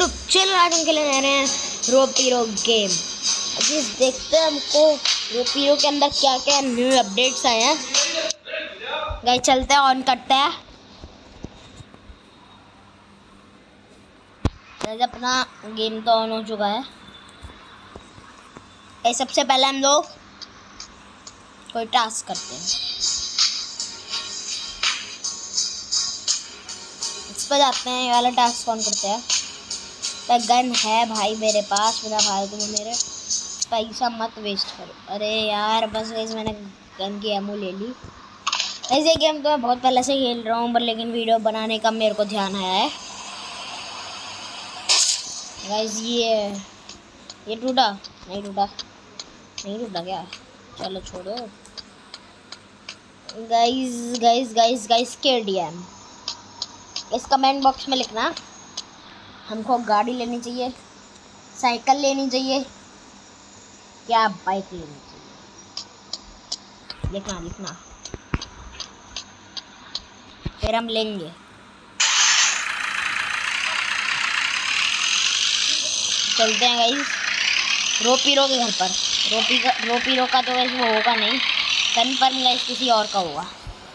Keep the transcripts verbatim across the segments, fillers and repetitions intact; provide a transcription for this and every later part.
YouTube channel. आज हम खेलने जा रहे हैं रोपीरो गेम। अभी देखते हैं हमको रोपीरो के अंदर क्या क्या न्यू अपडेट्स आए हैं। गाइस चलते हैं, ऑन करते हैं। अपना गेम तो ऑन हो चुका है। गाइस सबसे पहले हम लोग कोई टास्क करते हैं। इस पर जाते हैं, ये वाला टास्क ऑन करते हैं। तो गन है भाई मेरे पास, मेरा भाई तुम मेरे पैसा मत वेस्ट करो। अरे यार बस गाइस मैंने गन की एमो ले ली। ऐसे गेम तो मैं बहुत पहले से खेल रहा हूँ, पर लेकिन वीडियो बनाने का मेरे को ध्यान आया है। गाइस ये ये टूटा नहीं टूटा नहीं टूटा क्या? चलो छोड़ो। Guys guys guys guys K D M इस कमेंट बॉक्स में लिखना हमको गाड़ी लेनी चाहिए, साइकिल लेनी चाहिए, क्या बाइक लेनी चाहिए, लिखना लिखना फिर हम लेंगे। चलते हैं गाइस रोपीरो के घर पर। रोपी का रोपीरो का तो वैसे वो होगा नहीं, कन्फर्म गाइस किसी और का होगा।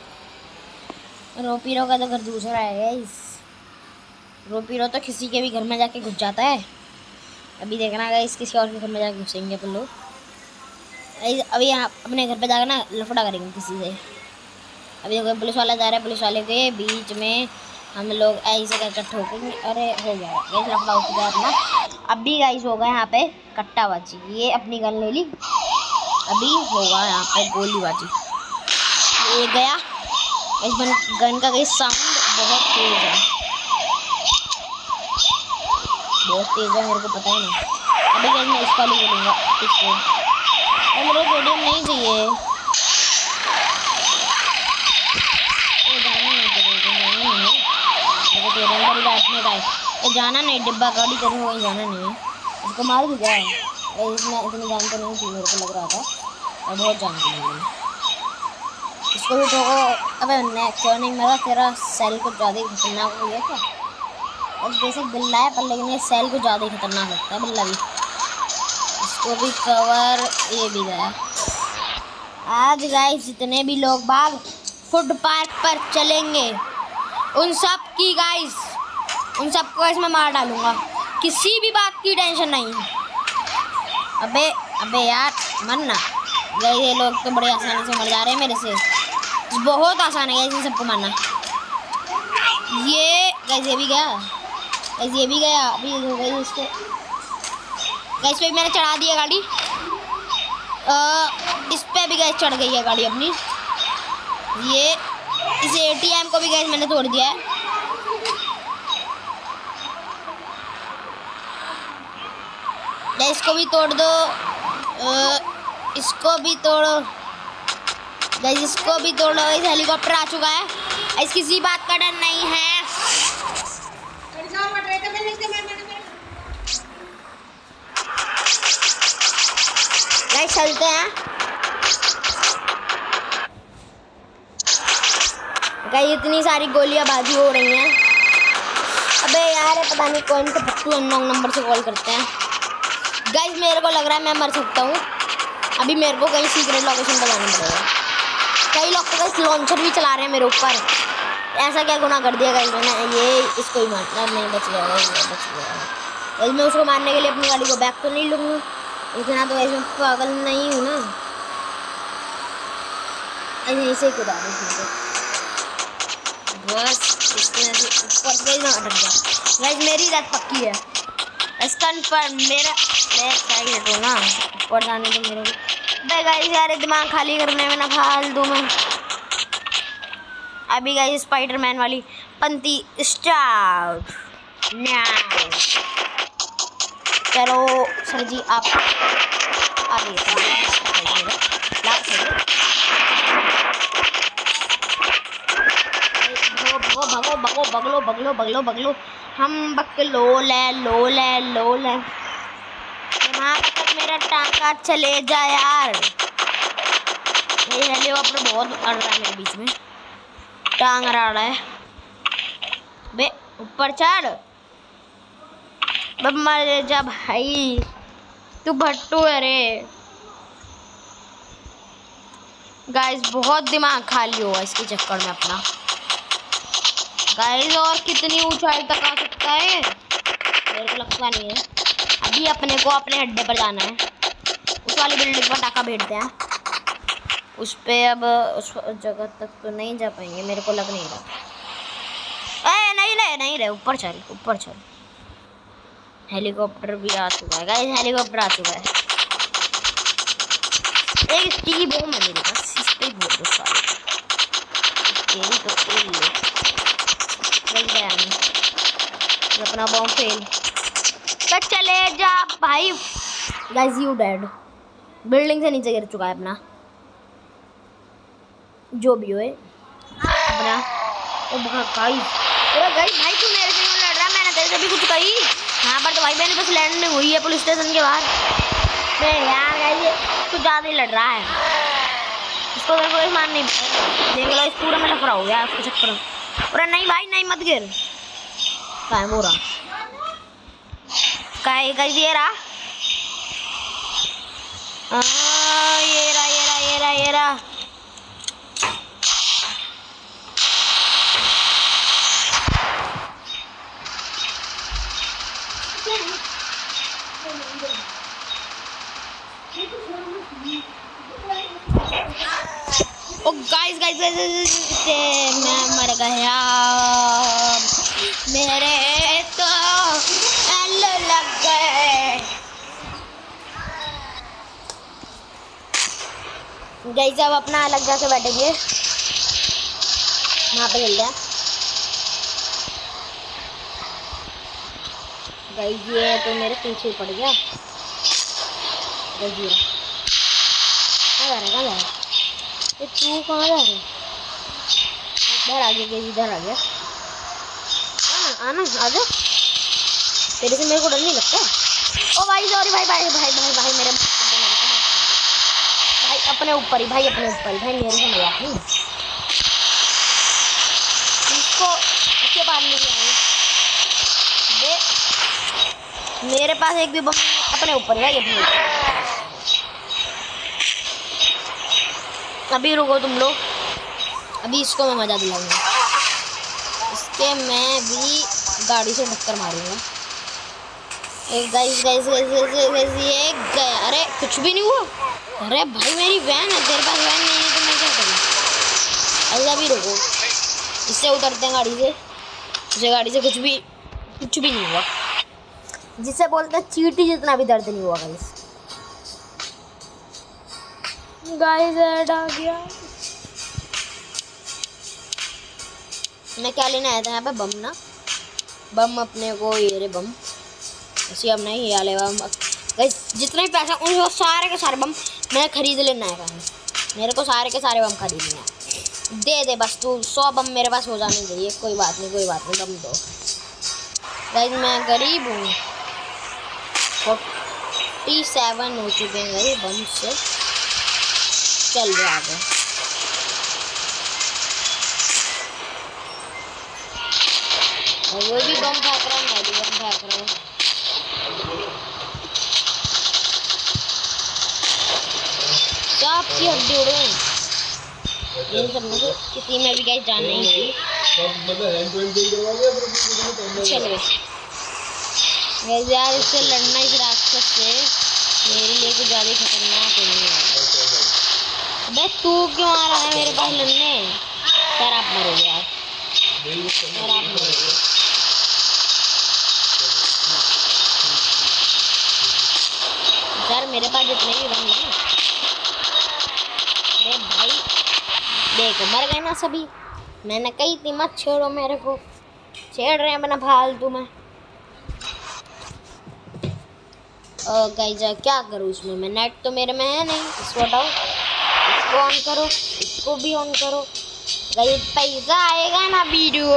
रोपीरो का तो घर दूसरा है गाइस। रोपीरो तो किसी के भी घर में जाके घुस जाता है। अभी देखना गाइस किसी और के घर में जाके घुसेंगे अपन लोग। अभी यहाँ अपने घर पे जाकर ना लफड़ा करेंगे किसी से। अभी देखो पुलिस वाला जा रहा है, पुलिस वाले के बीच में हम लोग ऐसे करके ठोकेंगे। अरे हो गया गाइस लफड़ा हो गया अपना। अभी गाइस होगा यहाँ पे कट्टाबाजी। ये अपनी गन ले ली, अभी होगा यहाँ पे गोलीबाजी। ये गया इस गन का गाइस साउंड बहुत तेज है, बहुत तेज है, मेरे को पता ही नहीं। अभी गाइस मैं इसका ले लूँगा इसको। अरे मेरे को वीडियो नहीं चाहिए, जाना नहीं डिब्बा गाड़ी करने वहीं जाना नहीं है। इसको मार भी गया है, इसमें इतनी जान तो नहीं थी मेरे को लग रहा था, और बहुत जान थी मेरी। इसको भी ठोको। अबे नहीं क्यों नहीं मरा? तेरा सेल कुछ ज़्यादा ही खतरनाक हो गया क्या? बस बेसिक बिल्ला है पर लेकिन ये सेल को ज़्यादा ही खतरनाक लगता है बिल्ला भी। इसको भी कवर, ये भी गया। आज गाइस जितने भी लोग बाग फूड पार्क पर चलेंगे उन सब की गाइस उन सबको गाइस मैं मार डालूंगा, किसी भी बात की टेंशन नहीं। अबे अबे यार मरना। गाइस ये लोग तो बड़े आसानी से मर जा रहे हैं मेरे से, बहुत आसान है गाइस इन सबको मारना। ये गाइस ये भी गया, गाइस ये भी गया। अभी गाइस इसको गाइस पे मैंने चढ़ा दिया गाड़ी। आ, इस पे भी गाइस चढ़ गई है गाड़ी अपनी। ये इस एटीएम को भी गाइस मैंने तोड़ दिया है। इसको भी तोड़ दो, आ, इसको भी तोड़ो गाइस, इसको भी तोड़ो। इस हेलीकॉप्टर आ चुका है, इस किसी बात का डर नहीं है। गाइस चलते हैं। गाइस इतनी सारी गोलियां बाजी हो रही हैं। अबे यार पता नहीं कौन से फट्टू अननोन नंबर से कॉल करते हैं। गाइस मेरे को लग रहा है मैं मर सकता हूँ। अभी मेरे को कहीं सीक्रेट लोकेशन पर जाना पड़ेगा। कई लोग तो गाइस लॉन्चर भी चला रहे हैं मेरे ऊपर। ऐसा क्या गुनाह कर दिया गाइस मैंने? ये इसको ही मारना नहीं, बच गया बच गया। गाइस मैं उसको मारने के लिए अपनी गाड़ी को बैक तो नहीं लूँगा, इतना तो ऐसे पागल नहीं हूँ ना। ऐसे ऐसे कूदा बस इसमें ऊपर से ना अटक गया। गाइस मेरी रात पक्की है, कन्फर्म। मेरा मैं साइड हटो ना, ऊपर जाने दो मेरे को। भाई गाइस यार दिमाग खाली करने में ना फाल दूँ मैं। अभी गाइस स्पाइडरमैन वाली पंती स्टार्ट नाउ। चलो सर जी आप आगे भगो भगो बगलो बगलो बगलो बगलो हम बकलो ले लो ले लो ले। यहाँ तक मेरा टांका चले जा यार। ये हेलीकॉप्टर बहुत अड़ रहा है मेरे बीच में, टांग रहा है। बे ऊपर चढ़। बब मर जा भाई, तू भट्टू है रे। गाइस बहुत दिमाग खाली हुआ इसके चक्कर में अपना। गाइस और कितनी ऊंचाई तक आ सकता है मेरे को लगता नहीं है। अभी अपने को अपने अड्डे पर जाना है, उस वाली बिल्डिंग पर टाका भेजते हैं उस पे। अब उस जगह तक तो नहीं जा पाएंगे मेरे को लग नहीं रहा। ए नहीं नहीं नहीं रहे, ऊपर चल ऊपर चल। हेलीकॉप्टर भी आ चुका है गाइस, हेलीकॉप्टर आ चुका है। एक स्टीकी बम है मेरे पास, इस पे बोल दो सारे तेरी तो तेल ले चल गया नहीं अपना बम फेल। तो चले जा भाई। गाइस यू डेड, बिल्डिंग से नीचे गिर चुका है अपना जो भी होए अपना। ओ गाइस पूरा गाइस भाई तू मेरे से लड़ रहा, मैंने तेरे से भी कुछ कही। यहाँ पर तो भाई मैंने बस लैंडिंग हुई है पुलिस स्टेशन के बाहर। मैं यार गाइस कुछ ज़्यादा ही लड़ रहा है, इसको मेरे को मान नहीं देख लो। इस पूरा में लफड़ा हो गया उसके चक्कर में। पूरा नहीं भाई नहीं मत गिर। कहाँ है बोरा, कहाँ है गाइस ये रहा, ये रहा ये रहा ये रहा ये रहा। ओ गाइस गाइस गाइस मैं मर गया, मेरे तो एल लग गए। गाइस अब अपना अलग जाके बैठेंगे वहाँ पे जल्दी। गाइस ये तो मेरे पीछे पड़ गया। गाइस ये कहाँ जा रहा है, कहाँ जा रहा है ये, तू कहाँ जा रहा है? इधर आ गया, इधर आ गया। आना आना आजा, तेरे से मेरे को डर नहीं लगता। ओ भाई सॉरी भाई भाई भाई भाई भाई मेरे भाई अपने ऊपर ही भाई अपने ऊपर ही भाई मेरे से मजाक नहीं। इसको इसके बाद नहीं आए मेरे पास एक भी बम। अपने ऊपर भाई अपने ऊपर। अभी रुको तुम लोग, अभी इसको मैं मजा दिलाऊंगा। इसके मैं भी गाड़ी से टक्कर मारूंगा। एक guys guys guys guys guys ये गया। अरे कुछ भी नहीं हुआ। अरे भाई मेरी वैन है, तेरे पास वैन नहीं है तो मैं क्या करूँ। अरे अभी रुको, इससे उतरते हैं गाड़ी से। मुझे गाड़ी से कुछ भी कुछ भी नहीं हुआ, जिसे बोलते हैं चींटी जितना भी दर्द नहीं हुआ गाइस। गाइस ऐड आ गया। मैं क्या लेने आया था यहाँ पे, बम ना, बम अपने को ये रे बम ऐसी अब नहीं ये वाले बम। गाइस जितने भी पैसा उन सारे के सारे बम मैं खरीद लेना है। मेरे को सारे के सारे बम खरीदने हैं। दे दे बस तू, सौ बम मेरे पास हो जाने चाहिए। कोई बात नहीं कोई बात नहीं, बम दो। गाइस मैं गरीब हूँ, फोर्टी सेवन हो चुके हैं गरीब बम से। चल रहा आगे। और वो भी बम फेंक रहा है, मैं भी बम फेंक रहा हूँ। सबकी हड्डी उड़ गई। ये सब में से किसी में भी गाइस जान नहीं थी। चलो यार इससे लड़ना इस राक्षस से मेरे लिए कुछ ज़्यादा खतरनाक नहीं है। अबे तू क्यों आ रहा है मेरे पास लड़ने? सर आप मरोगे यार, सर आप मरोगे। सर मेरे पास जितने भी बम हैं, अरे भाई देखो मर गए ना सभी। मैंने कही थी मत छेड़ो मेरे को, छेड़ रहे हैं अपना फालतू में। और गाइस क्या करूँ इसमें मैं, नेट तो मेरे में है नहीं। इसको हटाओ, इसको ऑन करो, इसको भी ऑन करो। गाइस पैसा आएगा ना वीडियो।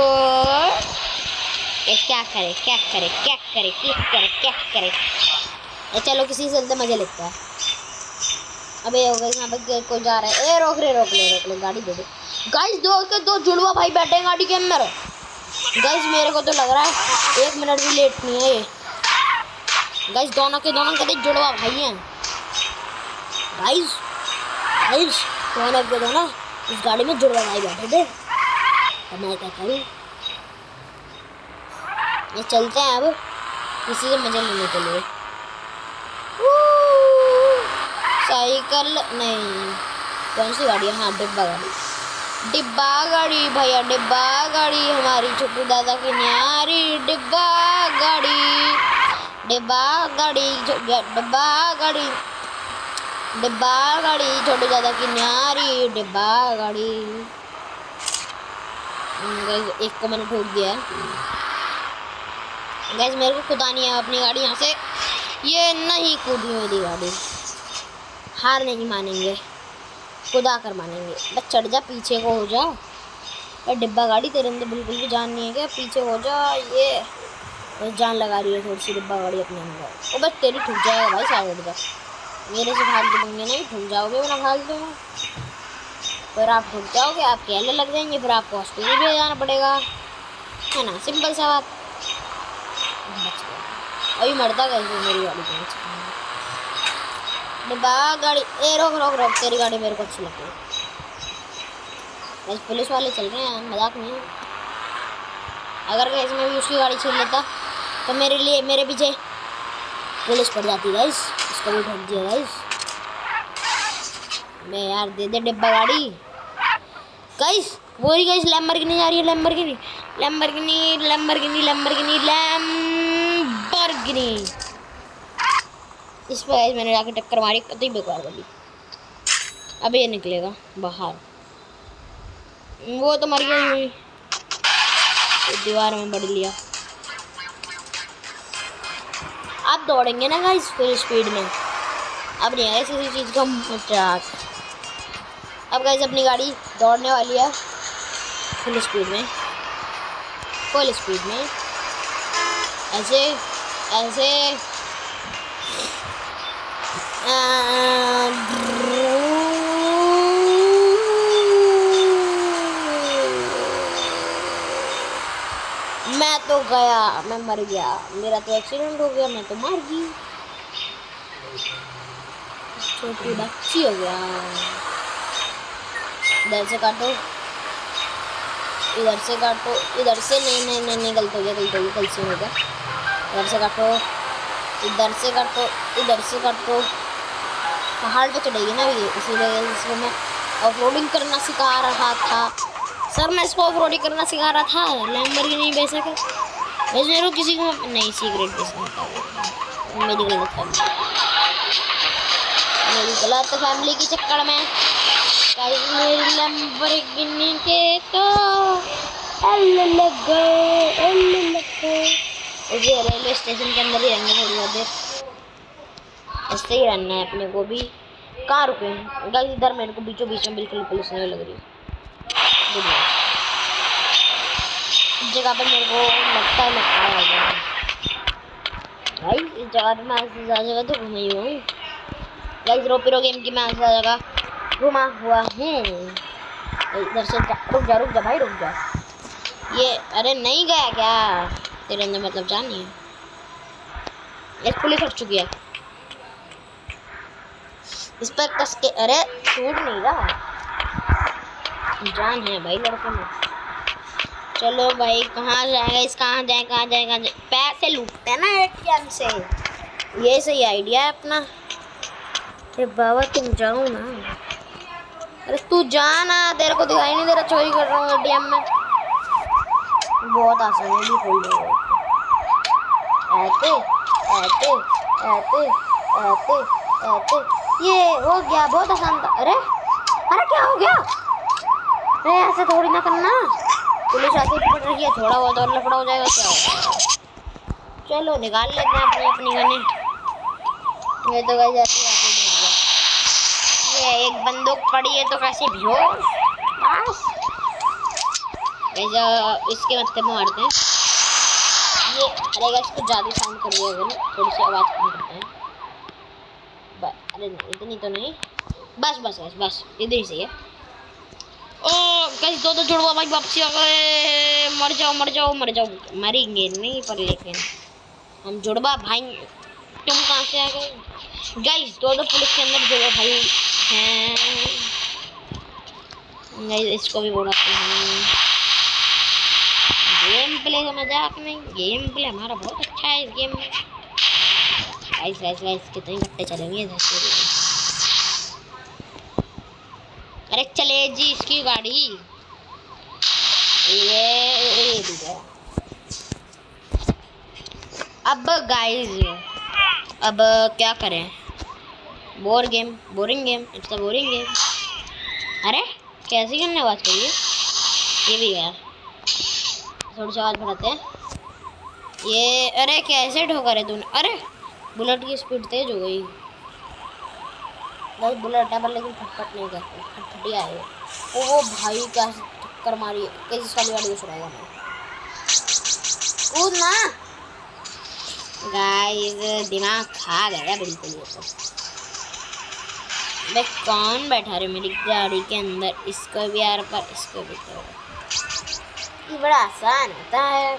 क्या करे क्या करे क्या करे क्या करे क्या करे। चलो किसी से चलते मजे लगता है। अबे हो गई यहाँ पे कोई जा रहा है। ए रोक रे रोक ले रोक ले गाड़ी दे दे। गाइस दो के दो जुड़वा भाई बैठे हैं गाड़ी के अंदर। गाइस मेरे को तो लग रहा है एक मिनट भी लेट नहीं है ये। गाइस दोनों के दोनों के जुड़वा भाई हैं गाइस। गाइस दोनों के दोनों इस गाड़ी में जुड़वा भाई बैठे थे। अब मैं क्या करूँ, ये चलते हैं अब किसी से मजा लेने के लिए। साइकिल नहीं, कौन सी गाड़ी है? हाँ डिब्बा गाड़ी, डिब्बा गाड़ी भैया, डिब्बा गाड़ी हमारी छोटू दादा की न्यारी। डिब्बा गाड़ी, डिब्बा गाड़ी, डिब्बा गाड़ी, डिब्बा गाड़ी छोटू दादा की न्यारी। डिब्बा गाड़ी। एक को मैंने ठोक दिया है गैस, मेरे को खुदानी है अपनी गाड़ी यहाँ से। ये नहीं कूदी मेरी गाड़ी, हार नहीं मानेंगे, खुदा कर मानेंगे। बस चढ़ जा, पीछे को हो जा। अरे डिब्बा गाड़ी तेरे अंदर बिल्कुल भी जान नहीं है क्या? पीछे हो जा। ये बस जान लगा रही है थोड़ी सी डिब्बा गाड़ी अपने अंदर। वो बस तेरी ठुक जाएगा भाई, साइड हट जा। मेरे से फालतू पंगे नहीं, ठुक जाओगे बिना फालतू में। फिर आप ठुक जाओगे, आपके एल लग जाएंगे, फिर आपको हॉस्पिटल भी जाना पड़ेगा, है ना? सिंपल सा बात। बच गया, अभी मरता गया मेरी गाड़ी के नीचे। डिब्बा गाड़ी, ए रोक रोक रोक, तेरी गाड़ी मेरे को अच्छी लगती है। बस पुलिस वाले चल रहे हैं, मजाक नहीं है। अगर कैसे मैं भी उसकी गाड़ी छीन लेता तो मेरे लिए, मेरे पीछे पुलिस पड़ जाती गाइस। इसको भी ठोक दिया गाइस। मैं यार दे दे डिब्बा गाड़ी गाइस। वो ही गाइस लैम्बोर्गिनी जा रही है, Lamborghini Lamborghini Lamborghini Lamborghini Lamborghini. इस पर गाइस मैंने जाके टक्कर मारी, कतई बेकार वाली। अब ये निकलेगा बाहर, वो तो मर गई हुई, तो दीवार में बढ़ लिया। अब दौड़ेंगे ना गाइस फुल स्पीड में, अब नहीं है किसी चीज़ का मजाक। अब गाइस अपनी गाड़ी दौड़ने वाली है फुल स्पीड में, फुल स्पीड में, ऐसे ऐसे मैं तो गया, मैं मर गया, मेरा तो एक्सीडेंट हो गया, मैं तो मर गई, छोटी बच्ची हो गया। इधर से काटो, इधर से काटो, इधर से नहीं नहीं नहीं नहीं गलत हो गया, गलत हो गया, गलत से हो गया। इधर से काटो, इधर से काटो, इधर से काटो। पहाड़ पे चढ़ेगी ना ये, इसीलिए इसको मैं ऑफ रोडिंग करना सिखा रहा था। सर मैं इसको ऑफ रोडिंग करना सिखा रहा था, लैम्बोर्गिनी नहीं बेच सके। वैसे मेरे किसी को नहीं सिगरेट बेचना, मेरी गलत फैमिली, मेरी गलत फैमिली के चक्कर में मेरी लैम्बोर्गिनी के तो एल लग गए, एल लग गए। उसे रेलवे स्टेशन के अंदर ही रहने थोड़ी बहुत देर, ऐसे ही रहना है अपने को भी। कहाँ रुके हैं गाइस? इधर मेरे को बीचों बीच में बिल्कुल पुलिस नहीं लग रही। इस जगह पर मेरे को लगता है मैं आया गया भाई। इस जगह पे मैं ऐसी जगह तो घूमी हूँ गाइस। रोपीरो गेम की मैं ऐसी जगह घुमा हुआ हूँ। इधर से रुक जा, रुक जा भाई, रुक जा। ये अरे नहीं गया क्या तेरे अंदर? मतलब जान नहीं है, एक पुलिस हट चुकी है इस पर कस के। अरे टूट नहीं रहा, जान है भाई लड़के में। चलो भाई कहाँ जाएगा इस, कहाँ जाए कहाँ जाए कहाँ जाए? पैसे लूटते हैं ना एटीएम से, ये सही आइडिया है अपना। अरे बाबा तुम जाओ ना, अरे तू जाना, तेरे को दिखाई नहीं दे रहा चोरी कर रहा हूँ एटीएम में। बहुत आसान है भी खोल देगा। ऐसे ऐसे ऐसे ऐसे ऐसे, ये हो गया, बहुत आसान था। अरे अरे क्या हो गया? अरे ऐसे थोड़ी ना करना, पुलिस ऐसे पकड़ रही है, थोड़ा बहुत और लफड़ा हो जाएगा क्या होगा? चलो निकाल लेते हैं अपनी अपनी गने। ये तो गाइस ऐसे ये एक बंदूक पड़ी है तो कैसे भी हो बस इसके मत्थे में मारते हैं। ये अरे गाइस कुछ ज़्यादा साउंड कर दिया है, थोड़ी सी आवाज़ कम करते हैं। अरे नहीं इतनी तो नहीं, बस बस बस बस इधर ही सही है। ओ गाइस दो दो जुड़वा भाई वापसी आ गए। मर जाओ मर जाओ मर जाओ, मरेंगे नहीं पर लेकिन हम जुड़वा भाई तुम कहाँ से आ गए गाइस? दो दो पुलिस के अंदर जो भाई हैं गाइस, इसको भी बोलते हैं। गेम प्ले का मजाक नहीं, गेम प्ले हमारा बहुत अच्छा है इस गेम में। गाइस गाइस गाइस कितने घंटे चलेंगे इधर से? अरे चले जी इसकी गाड़ी। ये ये भी गया। अब गाइस अब क्या करें? Bore game, boring game, it's a boring game. अरे कैसे करने बात करिए? ये भी है, थोड़ी सी आवाज बढ़ाते हैं। ये अरे कैसे ठोका रे तूने? अरे बुलेट की स्पीड तेज हो गई। बस बुलेट है पर लेकिन फटफट नहीं करते, फटफटी आए। ओ वो भाई क्या टक्कर मारी, कैसी साली वाली को सुनाऊंगा मैं। कूद ना गाइस, दिमाग खा गया बिल्कुल। ये तो मैं कौन बैठा रहे मेरी गाड़ी के अंदर? इसको भी यार पर इसको भी तो ये बड़ा आसान होता है।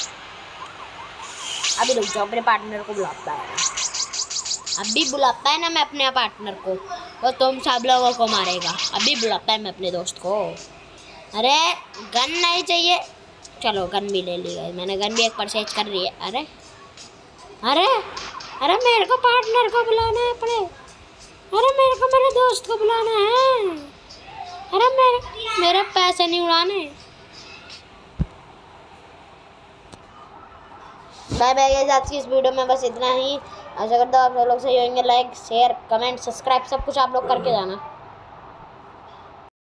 अभी रुक जाओ, अपने पार्टनर को बुलाता है। अभी बुलाता है ना मैं अपने पार्टनर को, वो तुम सब लोगों को मारेगा। अभी बुलाता है मैं अपने दोस्त को। अरे गन नहीं चाहिए? चलो गन भी ले ली गई मैंने, गन भी एक परचेज कर रही है। अरे अरे अरे मेरे को पार्टनर को बुलाना है अपने। अरे मेरे को मेरे दोस्त को बुलाना है। अरे मेरे मेरे पैसे नहीं उड़ाने। बाय बाय गाइस, आज की इस वीडियो में बस इतना ही। आशा करता हूँ आप लोग सही होंगे। लाइक शेयर कमेंट सब्सक्राइब सब कुछ आप लोग करके जाना।